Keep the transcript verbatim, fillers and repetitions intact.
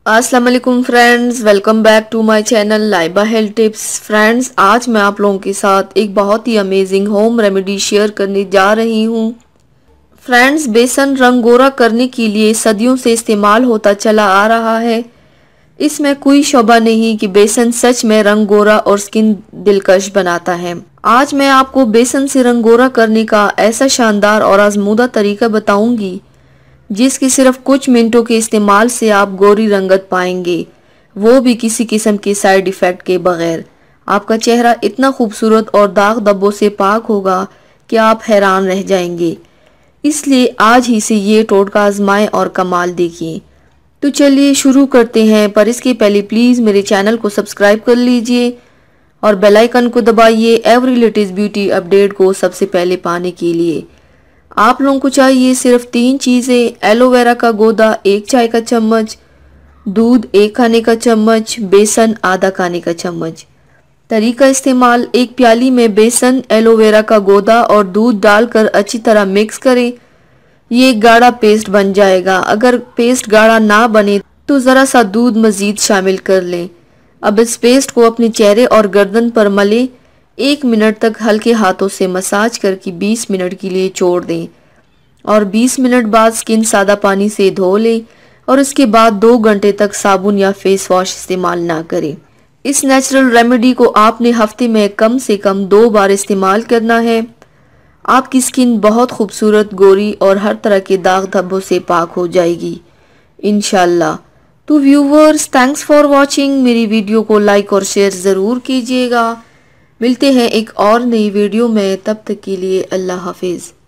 अस्सलाम वालेकुम friends, welcome back to my channel Laiba health tips. Friends, आज मैं आप लोगों के साथ एक बहुत ही अमेजिंग होम रेमेडी शेयर करने जा रही हूँ। फ्रेंड्स, बेसन रंग गोरा करने के लिए सदियों से इस्तेमाल होता चला आ रहा है। इसमें कोई शोभा नहीं कि बेसन सच में रंग गोरा और स्किन दिलकश बनाता है। आज मैं आपको बेसन से रंग गोरा करने का ऐसा शानदार और आजमूदा तरीका बताऊंगी जिसकी सिर्फ कुछ मिनटों के इस्तेमाल से आप गोरी रंगत पाएंगे, वो भी किसी किस्म के साइड इफेक्ट के बगैर। आपका चेहरा इतना खूबसूरत और दाग धब्बों से पाक होगा कि आप हैरान रह जाएंगे। इसलिए आज ही से ये टोटका आजमाएं और कमाल देखिए। तो चलिए शुरू करते हैं, पर इसके पहले प्लीज़ मेरे चैनल को सब्सक्राइब कर लीजिए और बेल आइकन को दबाइए एवरी लेटेस्ट ब्यूटी अपडेट को सबसे पहले पाने के लिए। आप लोगों को चाहिए सिर्फ तीन चीज़ें: एलोवेरा का गोदा एक चाय का चम्मच, दूध एक खाने का चम्मच, बेसन आधा खाने का चम्मच। तरीका इस्तेमाल: एक प्याली में बेसन, एलोवेरा का गोदा और दूध डालकर अच्छी तरह मिक्स करें। ये एक गाढ़ा पेस्ट बन जाएगा। अगर पेस्ट गाढ़ा ना बने तो ज़रा सा दूध मज़ीद शामिल कर लें। अब इस पेस्ट को अपने चेहरे और गर्दन पर मलें। एक मिनट तक हल्के हाथों से मसाज करके बीस मिनट के लिए छोड़ दें और बीस मिनट बाद स्किन सादा पानी से धो लें और उसके बाद दो घंटे तक साबुन या फेस वॉश इस्तेमाल ना करें। इस नेचुरल रेमेडी को आपने हफ्ते में कम से कम दो बार इस्तेमाल करना है। आपकी स्किन बहुत खूबसूरत, गोरी और हर तरह के दाग धब्बों से पाक हो जाएगी इंशाल्लाह। तो व्यूवर्स, थैंक्स फॉर वॉचिंग। मेरी वीडियो को लाइक और शेयर ज़रूर कीजिएगा। मिलते हैं एक और नई वीडियो में, तब तक के लिए अल्लाह हाफिज़।